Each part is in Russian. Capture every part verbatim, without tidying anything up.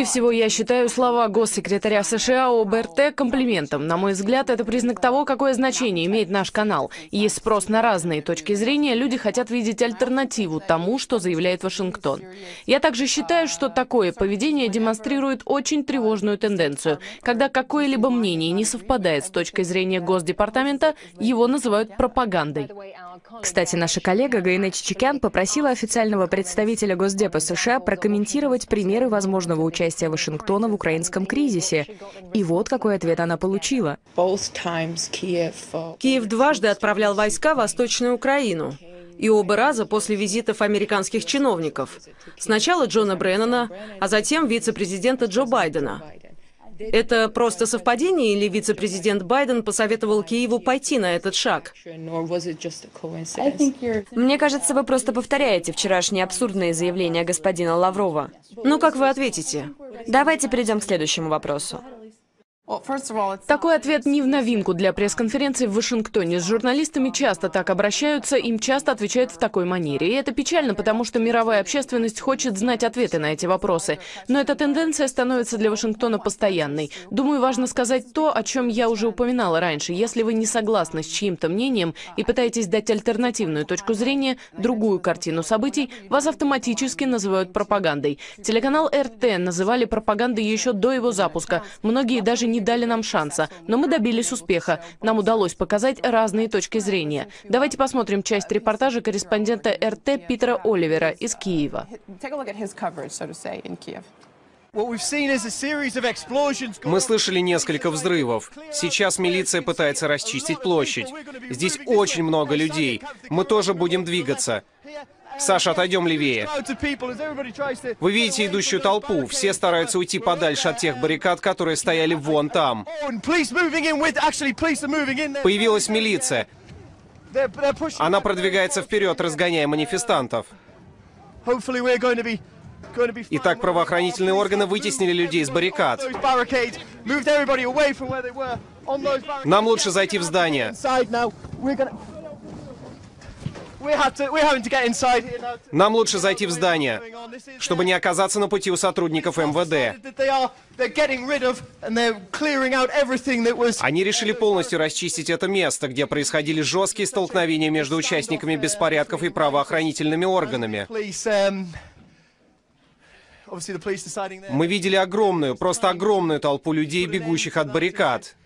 Прежде всего, я считаю слова госсекретаря США об РТ комплиментом. На мой взгляд, это признак того, какое значение имеет наш канал. Есть спрос на разные точки зрения, люди хотят видеть альтернативу тому, что заявляет Вашингтон. Я также считаю, что такое поведение демонстрирует очень тревожную тенденцию. Когда какое-либо мнение не совпадает с точкой зрения Госдепартамента, его называют пропагандой. Кстати, наша коллега Гаинэ Чичикян попросила официального представителя Госдепа США прокомментировать примеры возможного участия Вашингтона в украинском кризисе. И вот какой ответ она получила. Киев дважды отправлял войска в Восточную Украину. И оба раза после визитов американских чиновников. Сначала Джона Бреннана, а затем вице-президента Джо Байдена. Это просто совпадение или вице-президент Байден посоветовал Киеву пойти на этот шаг? Мне кажется, вы просто повторяете вчерашние абсурдные заявления господина Лаврова. Ну, как вы ответите? Давайте перейдем к следующему вопросу. Такой ответ не в новинку для пресс-конференции в Вашингтоне. С журналистами часто так обращаются, им часто отвечают в такой манере. И это печально, потому что мировая общественность хочет знать ответы на эти вопросы. Но эта тенденция становится для Вашингтона постоянной. Думаю, важно сказать то, о чем я уже упоминала раньше. Если вы не согласны с чьим-то мнением и пытаетесь дать альтернативную точку зрения, другую картину событий, вас автоматически называют пропагандой. Телеканал эр тэ называли пропагандой еще до его запуска. Многие даже не не дали нам шанса, но мы добились успеха. Нам удалось показать разные точки зрения. Давайте посмотрим часть репортажа корреспондента эр тэ Питера Оливера из Киева. Мы слышали несколько взрывов. Сейчас милиция пытается расчистить площадь. Здесь очень много людей. Мы тоже будем двигаться. Саша, отойдем левее. Вы видите идущую толпу. Все стараются уйти подальше от тех баррикад, которые стояли вон там. Появилась милиция. Она продвигается вперед, разгоняя манифестантов. Итак, правоохранительные органы вытеснили людей с баррикад. Нам лучше зайти в здание. Нам лучше зайти в здание, чтобы не оказаться на пути у сотрудников эм вэ дэ. Они решили полностью расчистить это место, где происходили жесткие столкновения между участниками беспорядков и правоохранительными органами. Мы видели огромную, просто огромную толпу людей, бегущих от баррикад.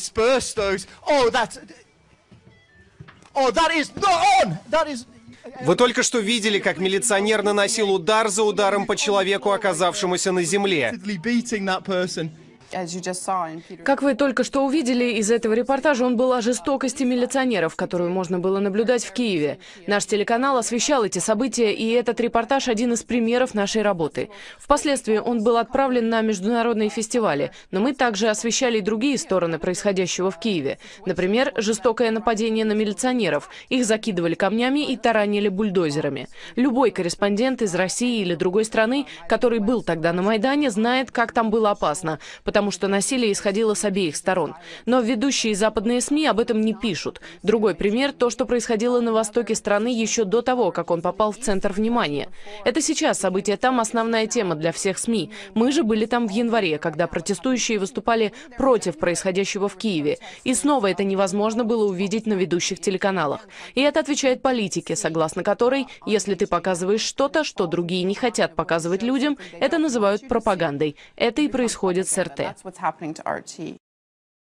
Вы только что видели, как милиционер наносил удар за ударом по человеку, оказавшемуся на земле. Как вы только что увидели из этого репортажа, он был о жестокости милиционеров, которую можно было наблюдать в Киеве. Наш телеканал освещал эти события, и этот репортаж один из примеров нашей работы. Впоследствии он был отправлен на международные фестивали, но мы также освещали и другие стороны происходящего в Киеве. Например, жестокое нападение на милиционеров. Их закидывали камнями и таранили бульдозерами. Любой корреспондент из России или другой страны, который был тогда на Майдане, знает, как там было опасно, потому что насилие исходило с обеих сторон. Но ведущие западные СМИ об этом не пишут. Другой пример – то, что происходило на востоке страны еще до того, как он попал в центр внимания. Это сейчас события там основная тема для всех СМИ. Мы же были там в январе, когда протестующие выступали против происходящего в Киеве. И снова это невозможно было увидеть на ведущих телеканалах. И это отвечает политике, согласно которой, если ты показываешь что-то, что другие не хотят показывать людям, это называют пропагандой. Это и происходит с эр тэ. That's what's happening to R T.